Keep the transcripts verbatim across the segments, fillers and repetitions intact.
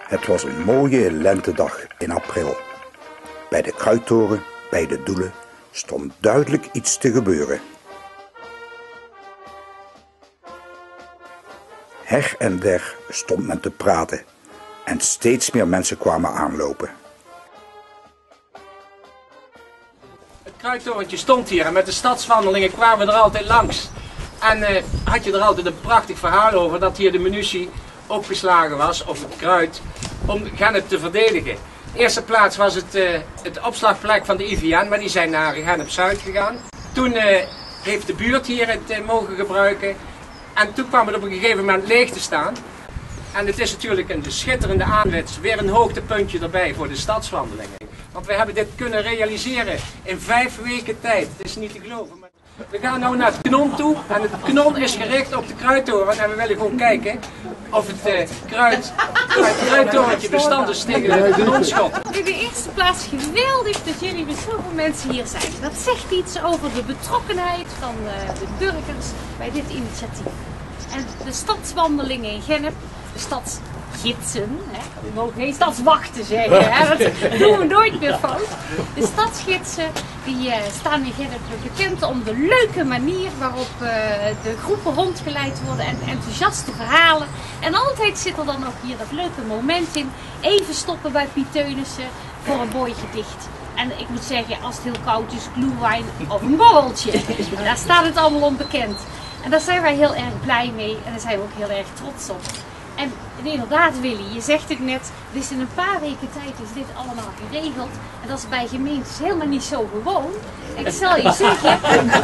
Het was een mooie lentedag in april. Bij de Kruittoren, bij de Doelen, stond duidelijk iets te gebeuren. Her en der stond men te praten en steeds meer mensen kwamen aanlopen. Het Kruittorentje stond hier en met de stadswandelingen kwamen we er altijd langs. En uh, had je er altijd een prachtig verhaal over dat hier de munitie opgeslagen was, of het kruid, om Gennep te verdedigen. In de eerste plaats was het uh, het opslagplek van de I V N, maar die zijn naar Gennep-Zuid gegaan. Toen uh, heeft de buurt hier het uh, mogen gebruiken en toen kwam het op een gegeven moment leeg te staan. En het is natuurlijk een schitterende aanwets, weer een hoogtepuntje erbij voor de stadswandelingen. Want we hebben dit kunnen realiseren in vijf weken tijd. Het is niet te geloven. Maar we gaan nu naar het kanon toe en het kanon is gericht op de Kruittoren en we willen gewoon kijken of het, uh, kruid, het Kruittorentje bestand is tegen het kanonschot. In de eerste plaats geweldig dat jullie met zoveel mensen hier zijn. Dat zegt iets over de betrokkenheid van uh, de burgers bij dit initiatief. En de stadswandelingen in Gennep, de stadsgidsen, hè, we mogen geen stadswachten zeggen, hè, dat doen we nooit meer fout. De stadsgidsen die uh, staan in Gennep bekend om de leuke manier waarop uh, de groepen rondgeleid worden en enthousiaste verhalen. En altijd zit er dan ook hier dat leuke moment in, even stoppen bij Piet Teunissen voor een mooi gedicht. En ik moet zeggen, als het heel koud is, glühwein of een borreltje, daar staat het allemaal onbekend. En daar zijn wij heel erg blij mee en daar zijn we ook heel erg trots op. En inderdaad Willy, je zegt het net, dus in een paar weken tijd is dit allemaal geregeld. En dat is bij gemeentes helemaal niet zo gewoon. Ik zal je zeggen,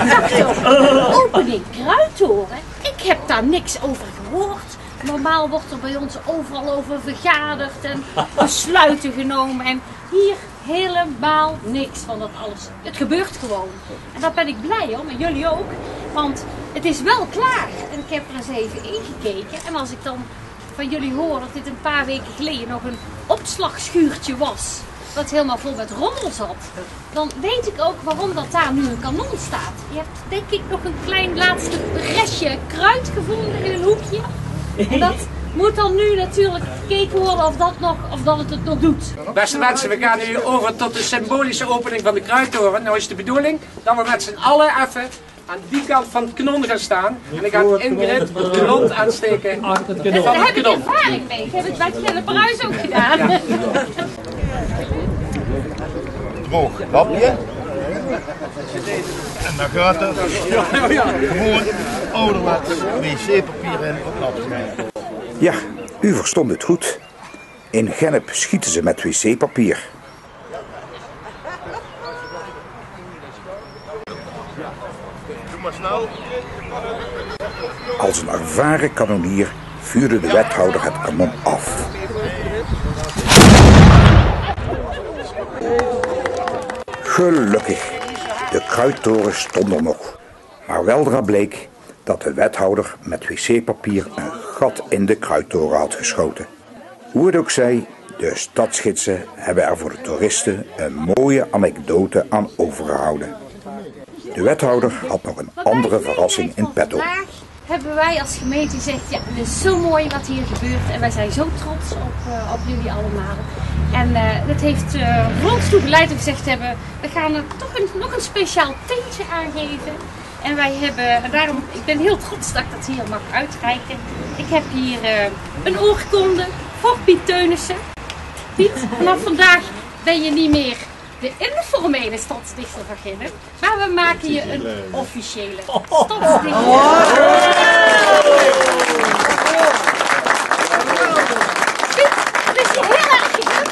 opening Kruittoren, ik heb daar niks over gehoord. Normaal wordt er bij ons overal over vergaderd en besluiten genomen. En hier helemaal niks van dat alles. Het gebeurt gewoon. En daar ben ik blij om, en jullie ook. Want het is wel klaar. En ik heb er eens even ingekeken. En als ik dan van jullie hoor dat dit een paar weken geleden nog een opslagschuurtje was, wat helemaal vol met rommel zat, dan weet ik ook waarom dat daar nu een kanon staat. Je hebt denk ik nog een klein laatste restje kruid gevonden in een hoekje. En dat moet dan nu natuurlijk gekeken worden of dat, nog, of dat het het nog doet. Beste mensen, we gaan nu over tot de symbolische opening van de Kruittoren. Nou is de bedoeling dat we met z'n allen even aan die kant van het kanon gaan staan. En dan gaat Ingrid de rond aansteken van het kanon. Daar heb ik ervaring mee. Ik heb het bij Gennep Bruis ook gedaan. Ja. Droog hapje. En dan gaat er gewoon ouderwets wc-papier in op nat schijnen. Ja, u verstond het goed. In Gennep schieten ze met wc-papier. Doe maar snel. Als een ervaren kanonnier vuurde de wethouder het kanon af. Gelukkig, de Kruittoren stond er nog. Maar weldra bleek dat de wethouder met wc-papier een gat in de Kruittoren had geschoten. Hoe het ook zij, de stadsgidsen hebben er voor de toeristen een mooie anekdote aan overgehouden. De wethouder had nog een andere verrassing in petto. Vandaag hebben wij als gemeente gezegd, ja, het is zo mooi wat hier gebeurt en wij zijn zo trots op, uh, op jullie allemaal. En uh, dat heeft uh, voor ons toe geleid dat we gezegd hebben, we gaan er toch een, nog een speciaal tintje aangeven. En wij hebben, en daarom, ik ben heel trots dat ik dat hier mag uitreiken. Ik heb hier uh, een oorkonde voor Piet Teunissen. Piet, vanaf vandaag ben je niet meer de informele stadsdichter van Gennep, maar we maken je een officiële stadsdichter. Piet, het is heel erg gelukt.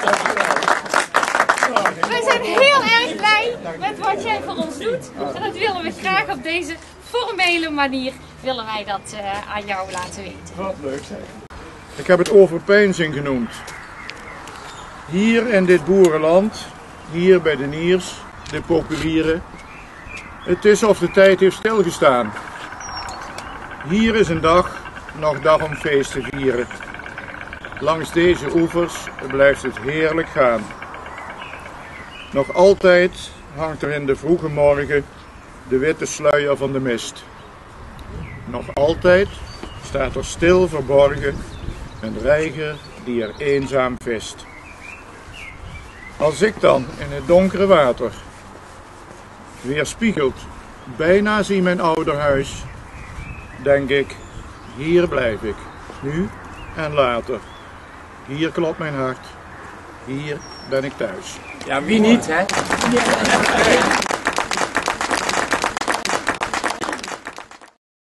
We zijn heel erg blij met wat jij voor ons doet. En dat willen we graag op deze formele manier willen wij dat uh, aan jou laten weten. Wat leuk zijn. Ik heb het overpeinzing genoemd. Hier in dit boerenland, hier bij de Niers, de populieren. Het is of de tijd heeft stilgestaan. Hier is een dag, nog dag om feest te vieren. Langs deze oevers blijft het heerlijk gaan. Nog altijd hangt er in de vroege morgen de witte sluier van de mist. Nog altijd staat er stil verborgen een reiger die er eenzaam vist. Als ik dan in het donkere water weerspiegeld bijna zie mijn ouderhuis, denk ik, hier blijf ik, nu en later. Hier klopt mijn hart, hier ben ik thuis. Ja, wie niet, hè?